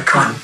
one.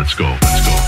Let's go. Let's go.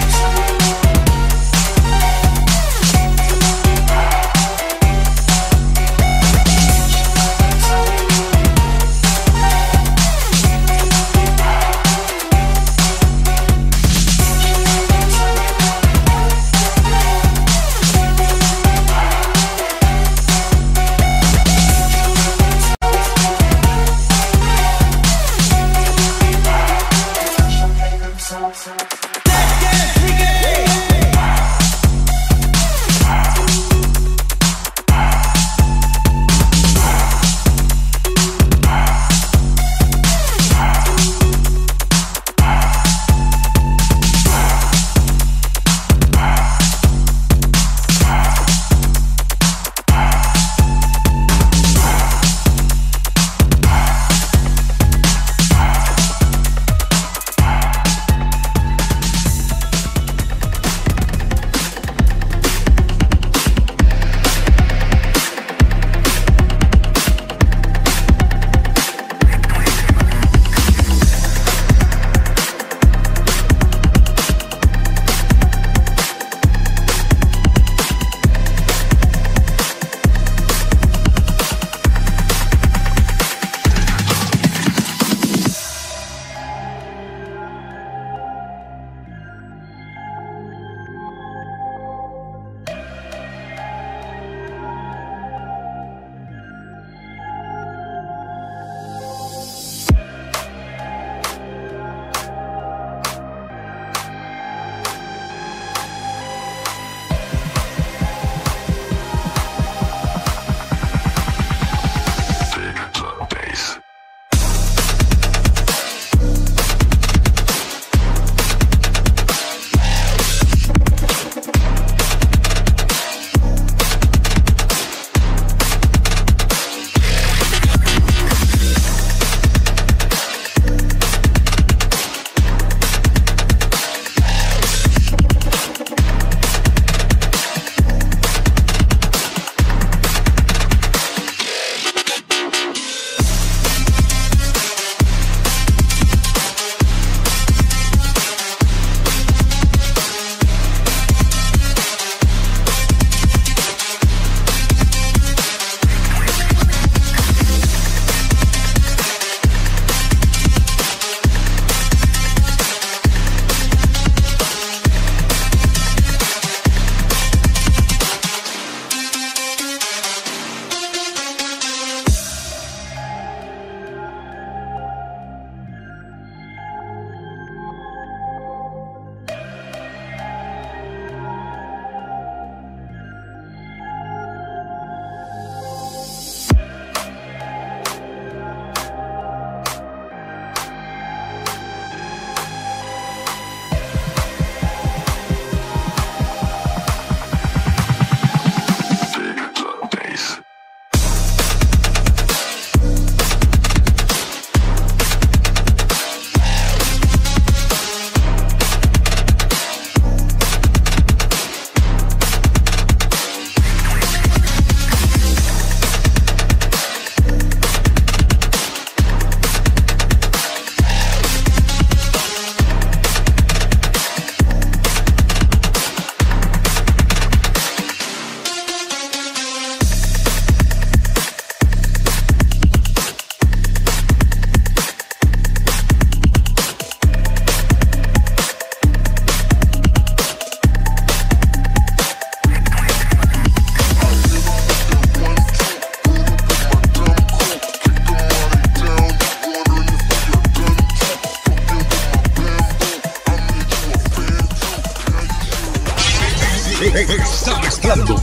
Está mezclando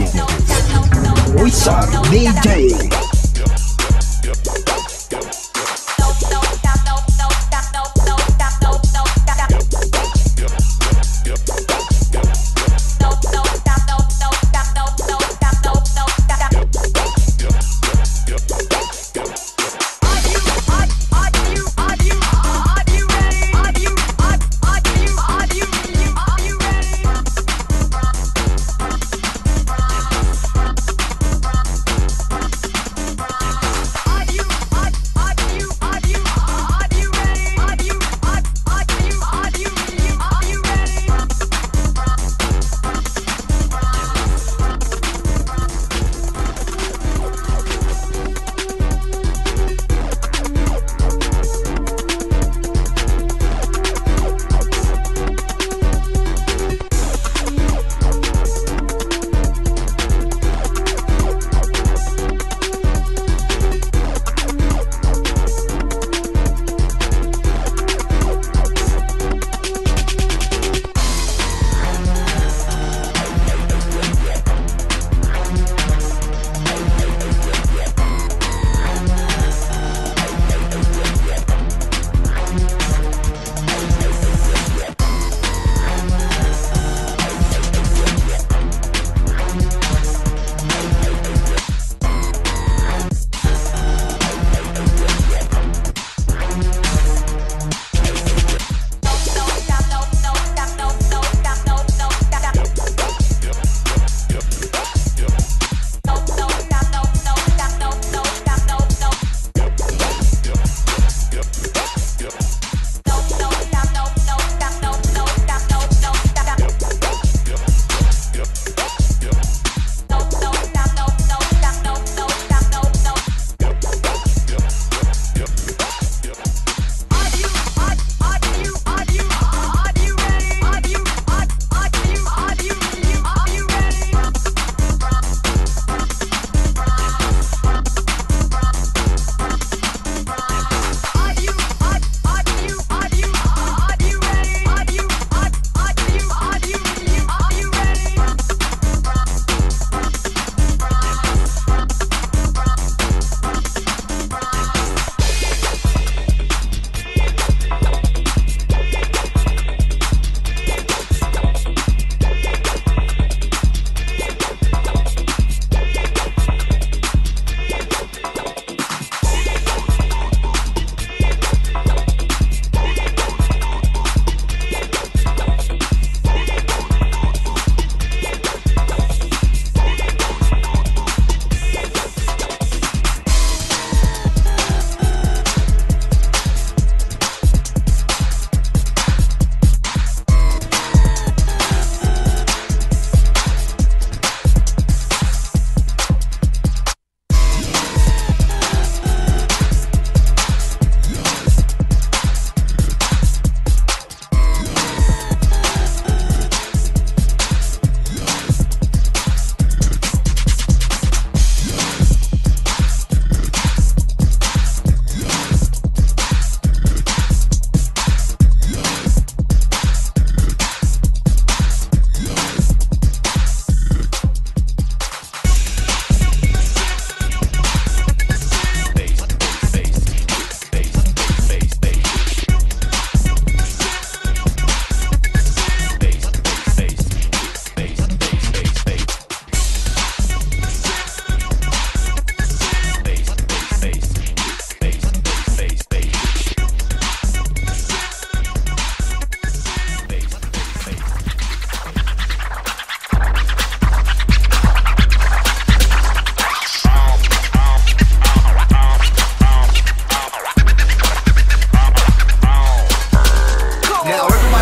Wizard DJ.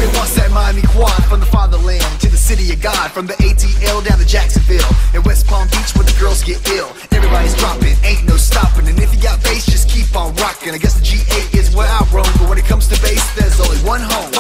Everybody wants that Miami quad. From the fatherland to the city of God. From the ATL down to Jacksonville and West Palm Beach where the girls get ill. Everybody's dropping, ain't no stopping. And if you got bass, just keep on rocking. I guess the G8 is where I roam, but when it comes to bass, there's only one home.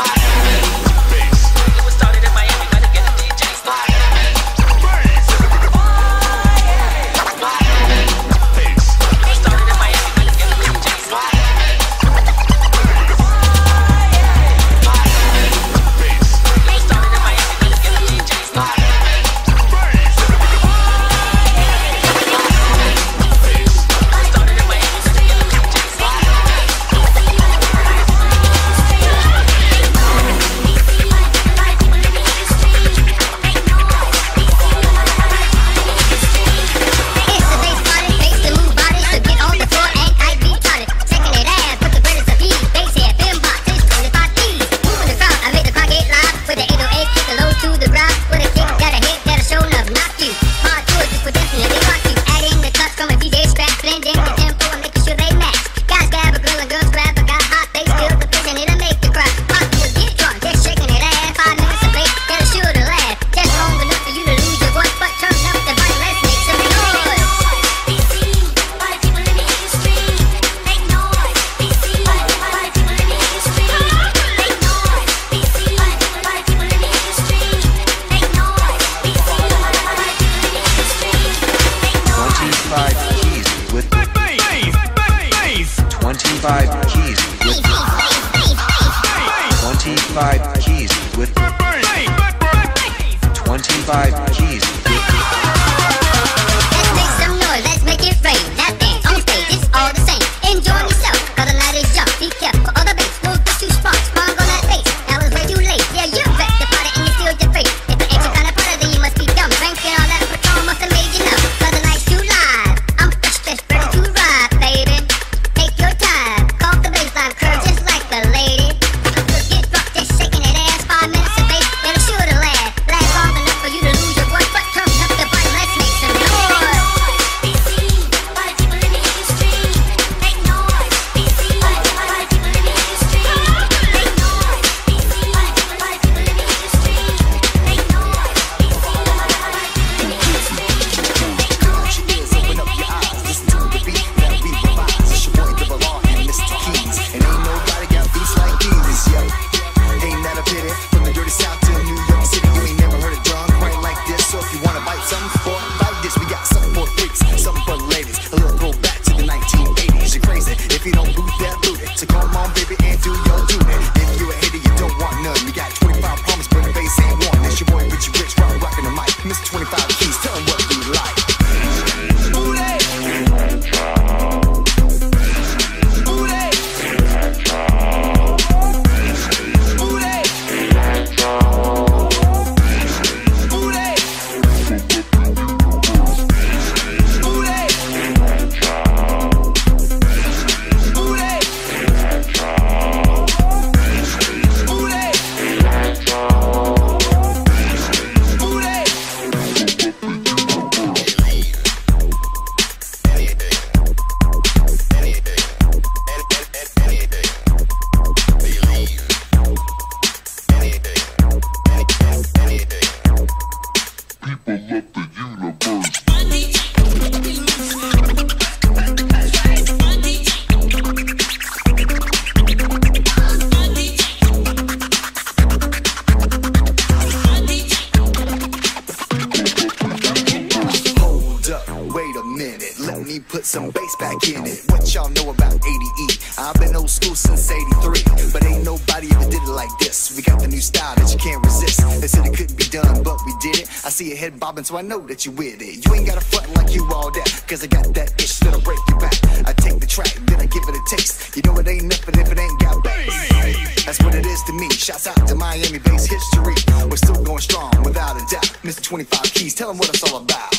Put some bass back in it. What y'all know about ADE? I've been old school since '83, but ain't nobody ever did it like this. We got the new style that you can't resist. They said it couldn't be done, but we did it. I see your head bobbing, so I know that you with it. You ain't got to front like you all that, cause I got that itch that'll break your back. I take the track, then I give it a taste. You know it ain't nothing if it ain't got bass. That's what it is to me. Shouts out to Miami bass history. We're still going strong, without a doubt. Mr. 25 Keys, tell them what it's all about.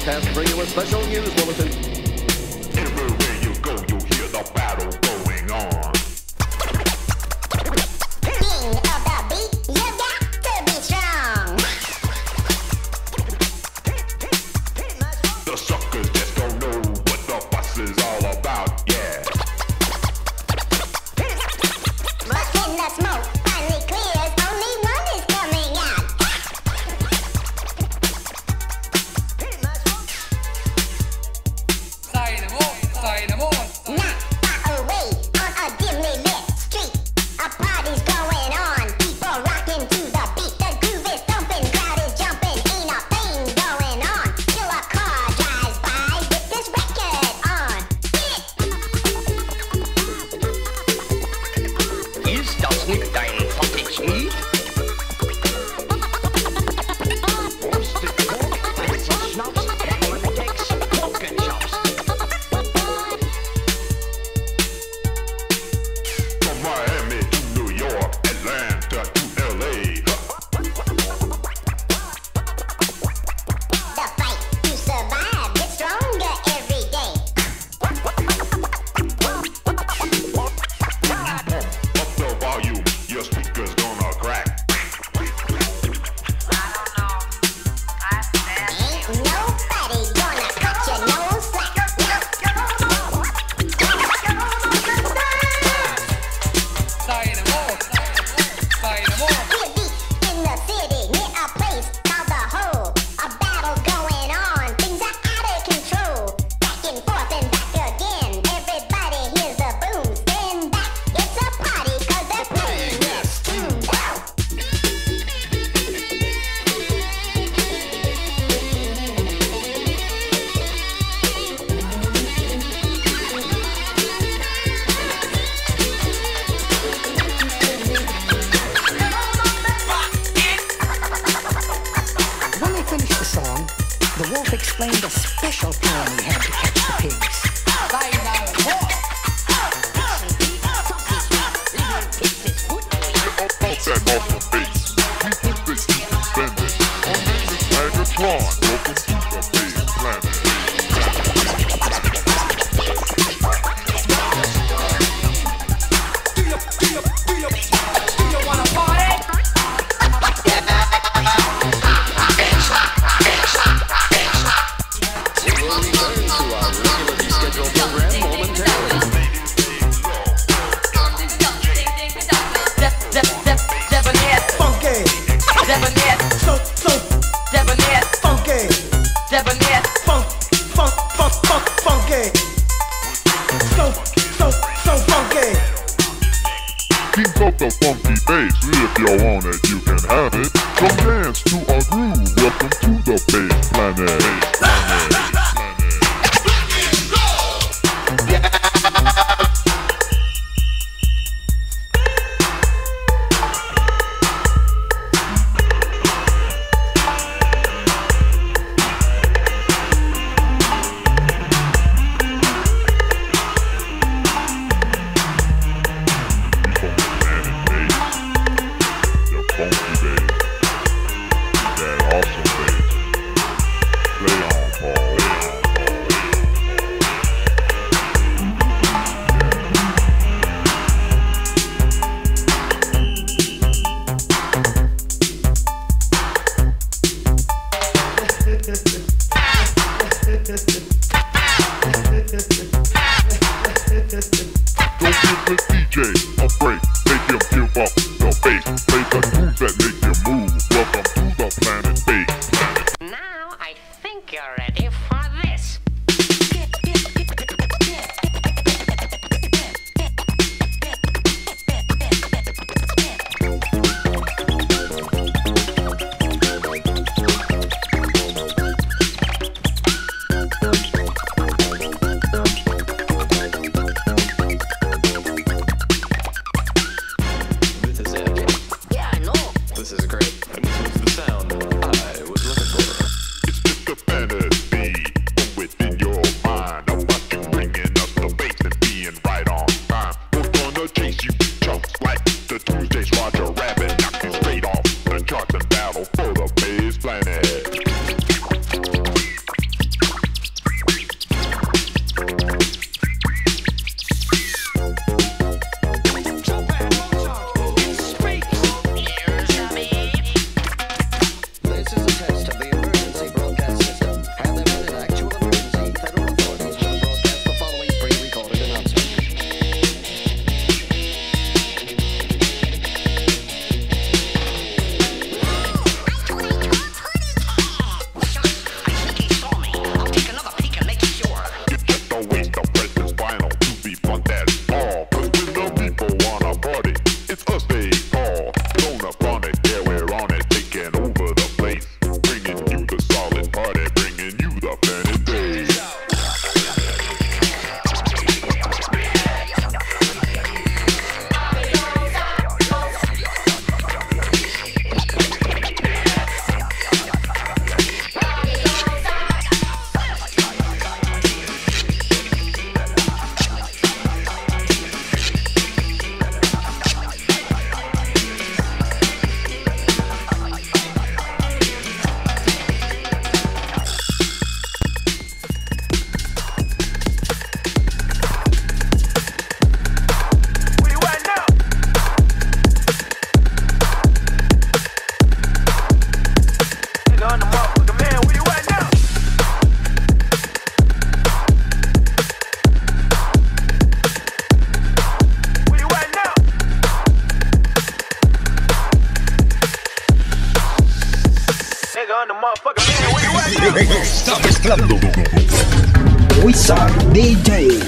broadcast to bring you a special news bulletin. Everywhere you go, you hear the battle going on. King of the beat, you got to be strong. The suckers just don't know what the fuss is all about, yeah. But when the smoke finally clears, only one is coming out. Not far away on a dimly lit street, a party's going on. People rocking to the beat. The groove is thumping, crowd is jumping. Ain't a thing going on till a car drives by with this record on. Ist das nicht dein Funky-Lied? From Miami to New York, Atlanta to LA. The fight to survive gets stronger every day. Up the volume, your speaker's gonna crack. Ain't nobody gonna cut you no slack. Hear beats in the city near a place called the Hole. A battle going on, things are out of control. Back and forth and back again. Everybody hears the boom. Stand back, it's a party 'cause they're playing this tune. When they finished the song, the wolf explained a special plan he had to catch the pigs. Bounce that awesome bass. We put this heat suspended. On this Magnetron, welcome to the bass planet. We will return to our regularly scheduled program momentarily. Funky, so funky, funky, so funky. Keep up the funky bass. If you want it, you can have it. Come dance to our groove. Welcome to the bass planet. The funky bass. That awesome bass. Play on, Paul. Don't give the DJ a break. Make him give up the bass. Play the tunes that make you move. Welcome to the planet bass planet. Now I think you're ready for this. on the motherfucking man, where you at now? Está mezclando Wizard DJ.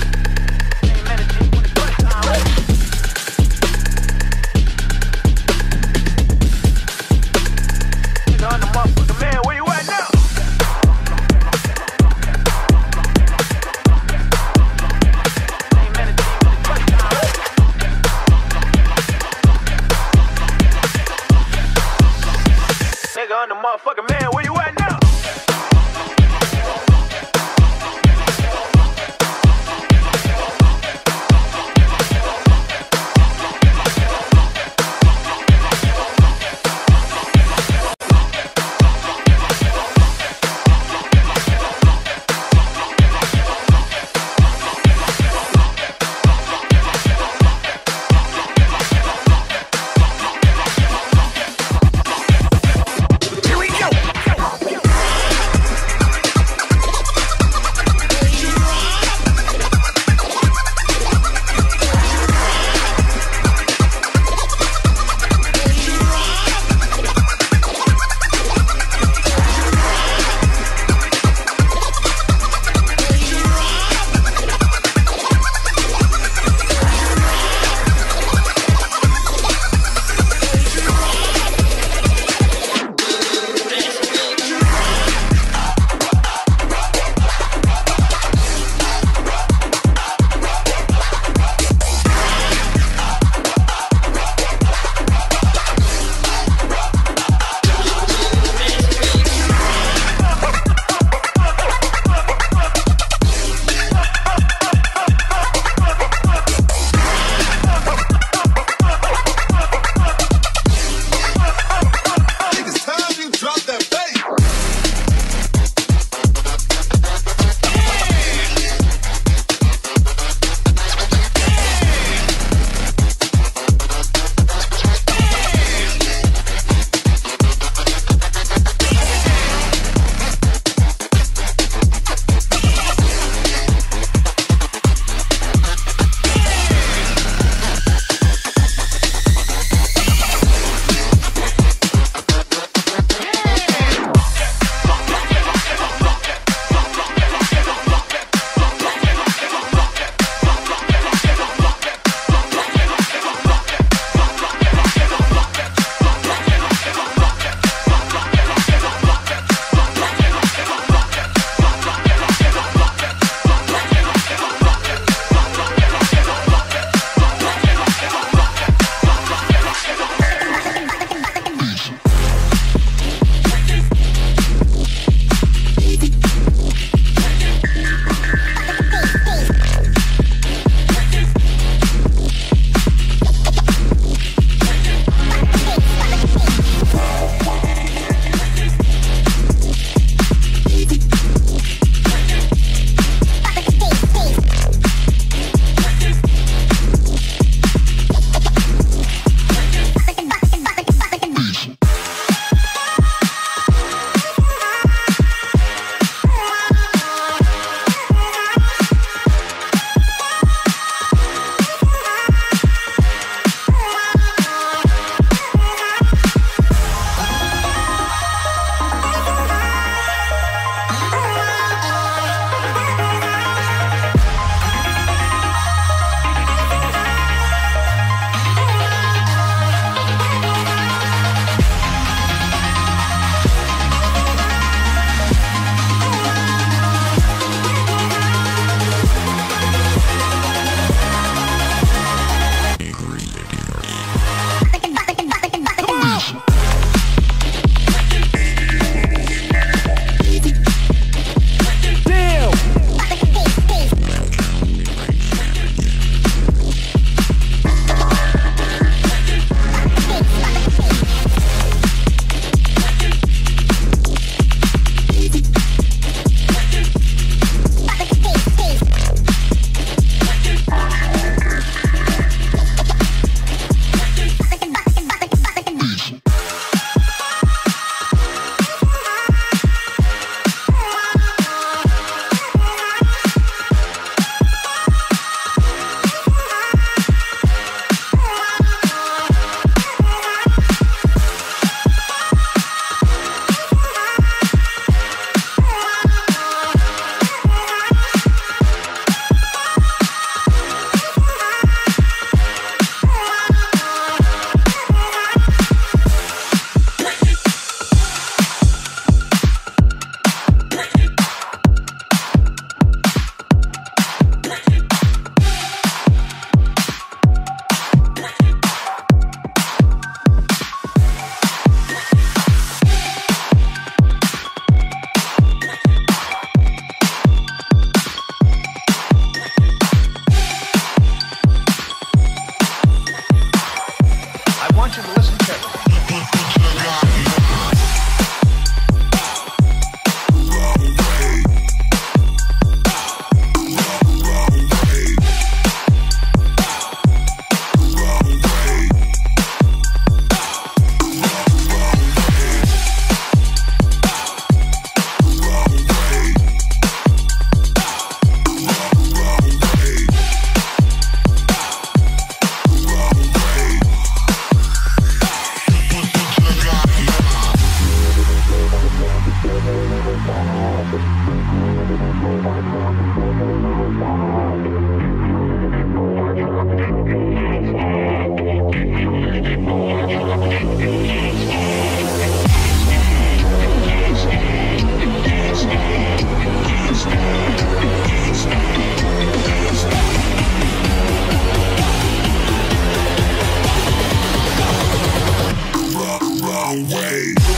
On the motherfucking man, where you at now? Nigga on the motherfucking man, where you at now?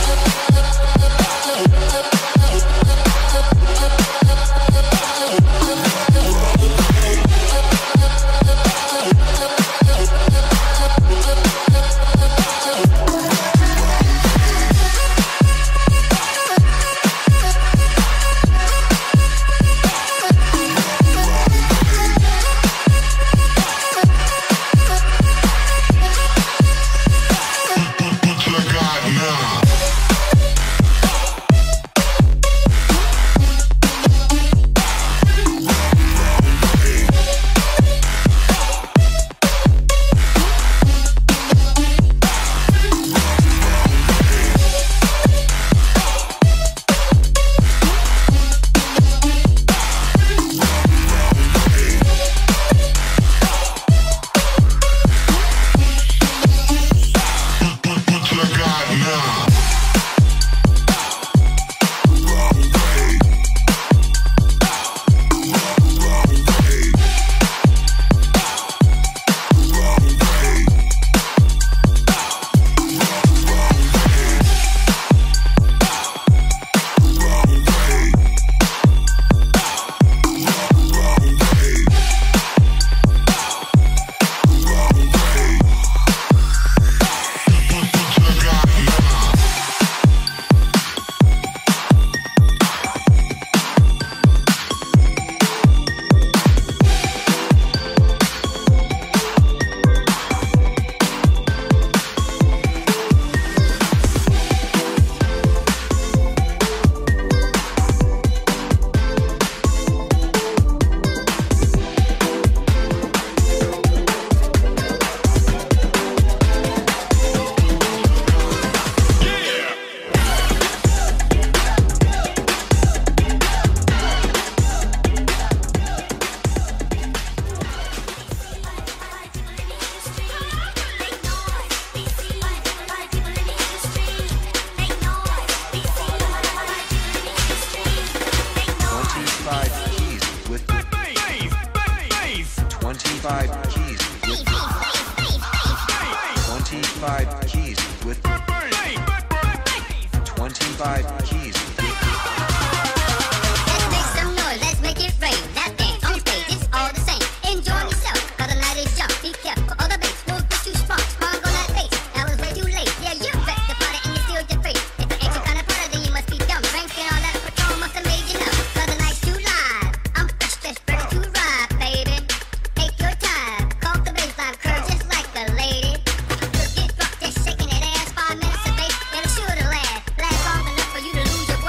25 keys with 25 keys with 25 keys. Let's make some noise, let's make it rain. That dance on stage, it's all the same. Enjoy yourself, cause the night is young. Be careful, all the bass, move get too strong. Sprung on that bass, that was way too late. Yeah, you wrecked the party and you steal your face. If the extra kind of party, then you must be dumb. Drinking all that Patron must have made you numb. Cause the night's too live, I'm fresh, ready to ride, baby. Take your time, call the baseline, curve just like a lady. Get rocked, just shaking that ass, 5 minutes of bass, and it's sure to last long enough for you to lose your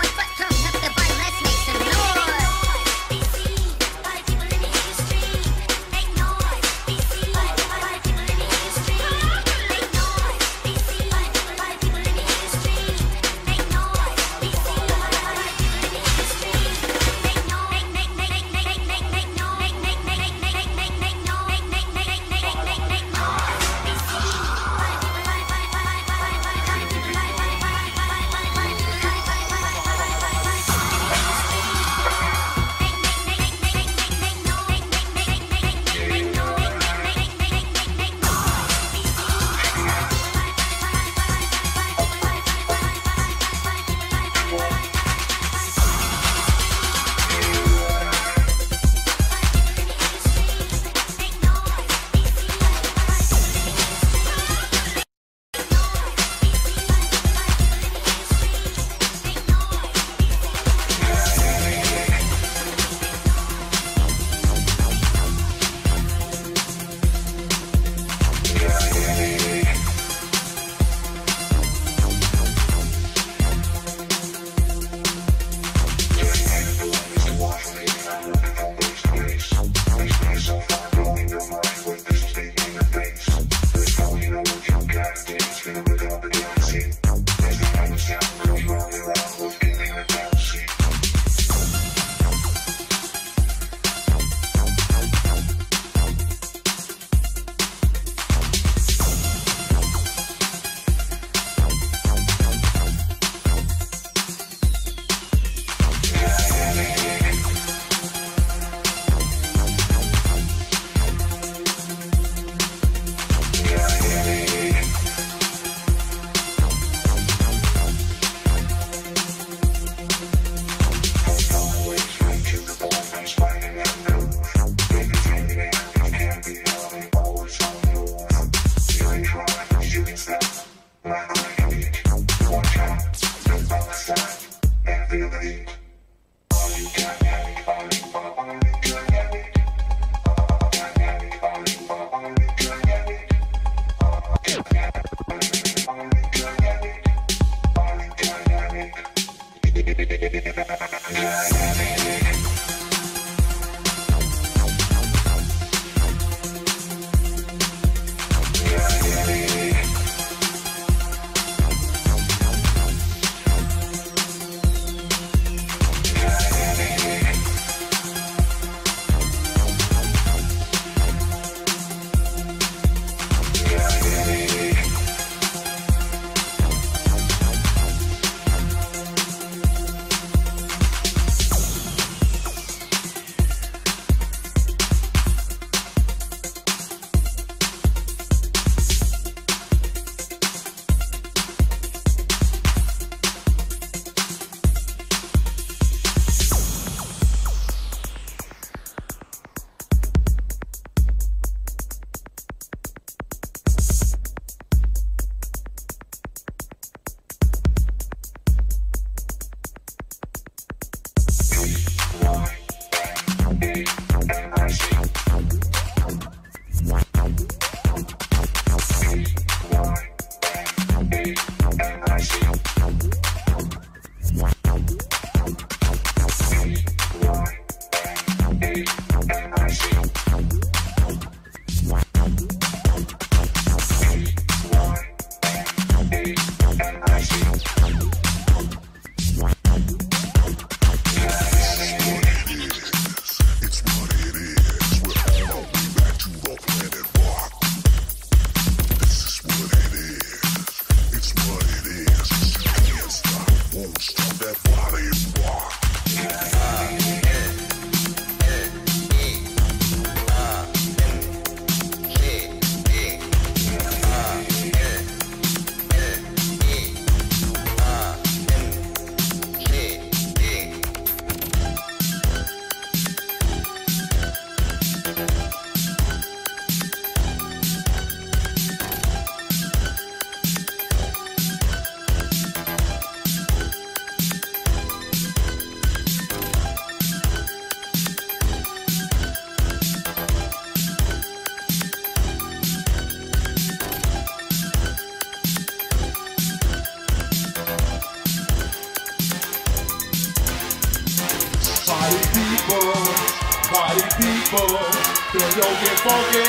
Party people, feel yo get funky.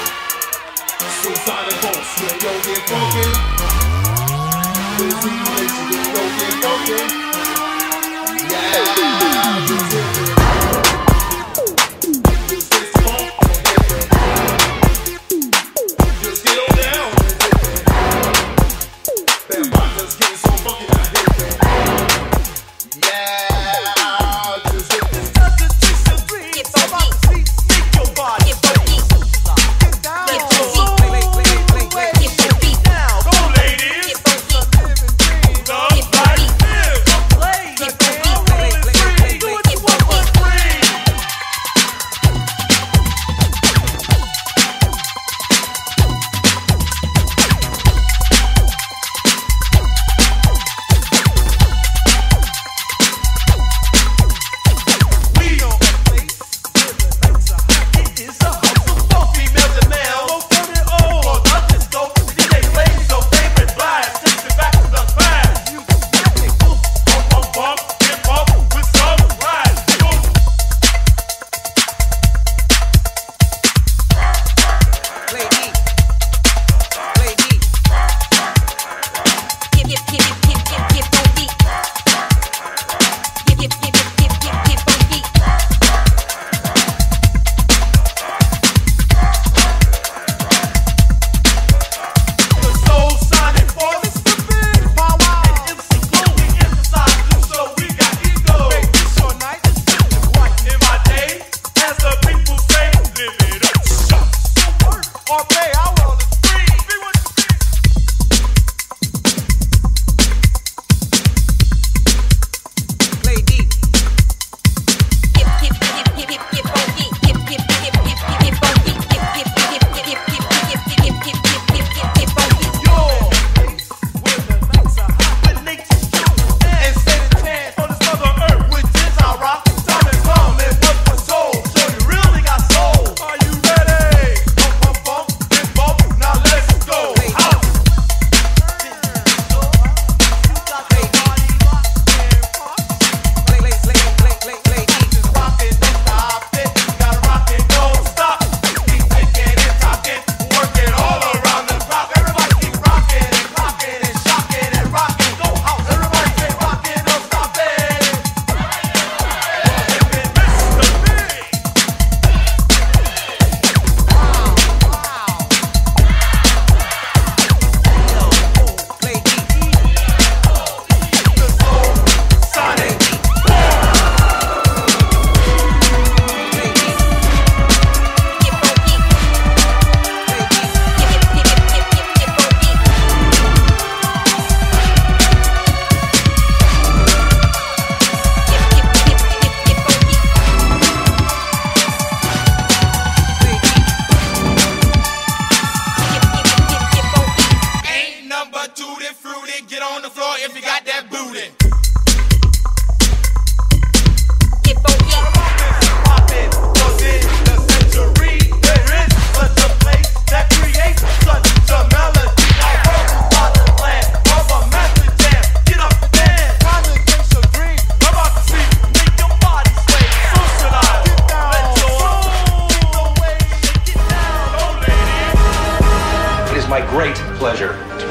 Suicide folks, feel yo get funky. Busy nation, feel yo get funky. Yeah, just hit it. Just get funk and hit it. Just get on down and hit it. That rock just getting so funky now hit it. Yeah. Get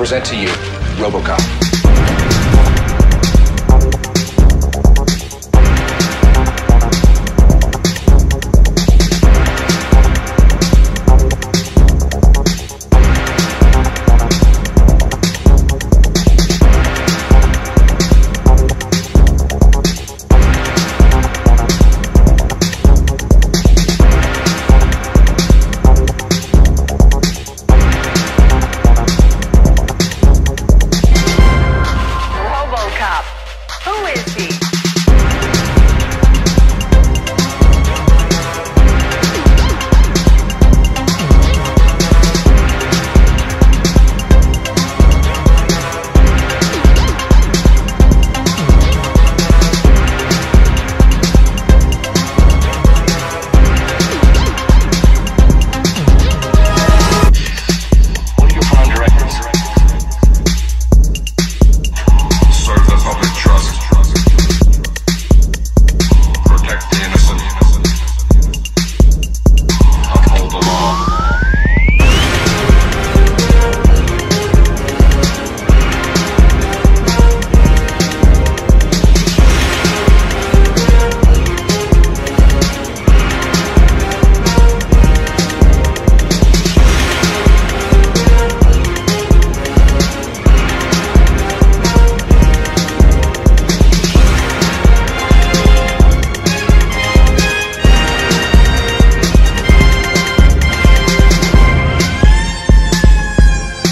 present to you RoboCop.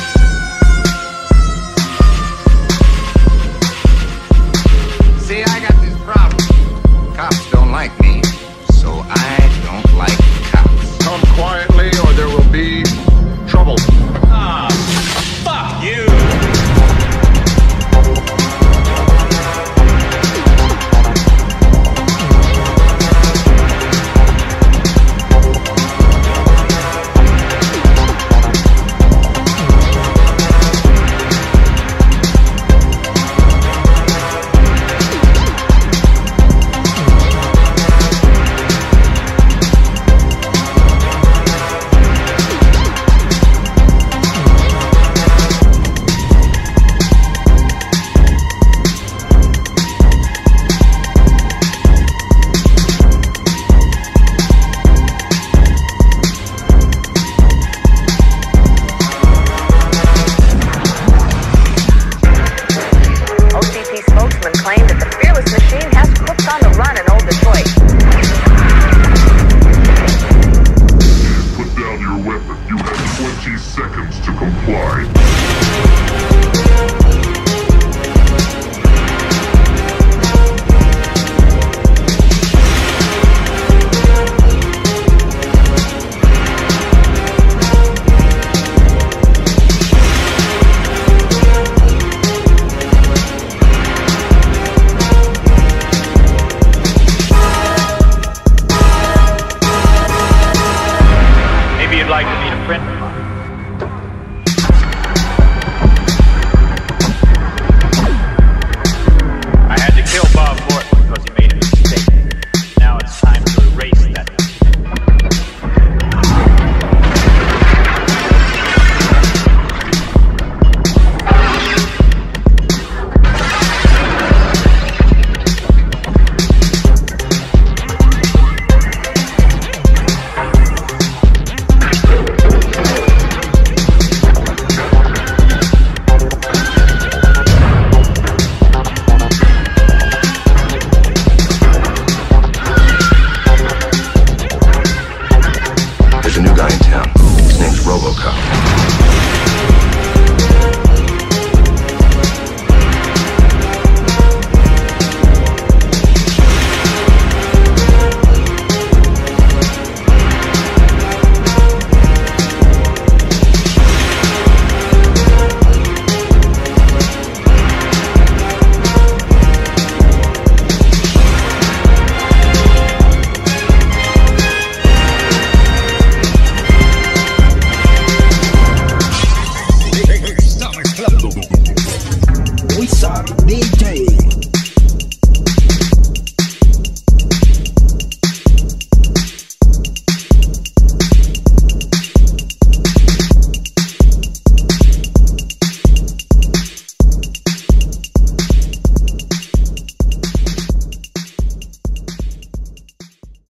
See, I got